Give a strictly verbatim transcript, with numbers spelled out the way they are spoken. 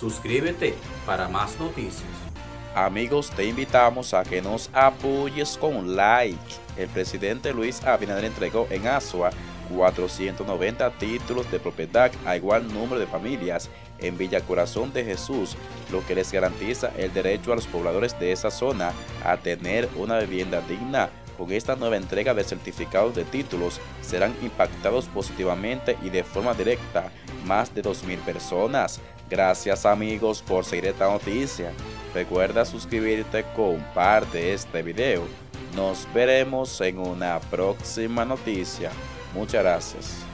Suscríbete para más noticias. Amigos, te invitamos a que nos apoyes con un like. El presidente Luis Abinader entregó en Azua cuatrocientos noventa títulos de propiedad a igual número de familias en Villa Corazón de Jesús, lo que les garantiza el derecho a los pobladores de esa zona a tener una vivienda digna. Con esta nueva entrega de certificados de títulos serán impactados positivamente y de forma directa más de dos mil personas. Gracias amigos por seguir esta noticia. Recuerda suscribirte, comparte este video. Nos veremos en una próxima noticia. Muchas gracias.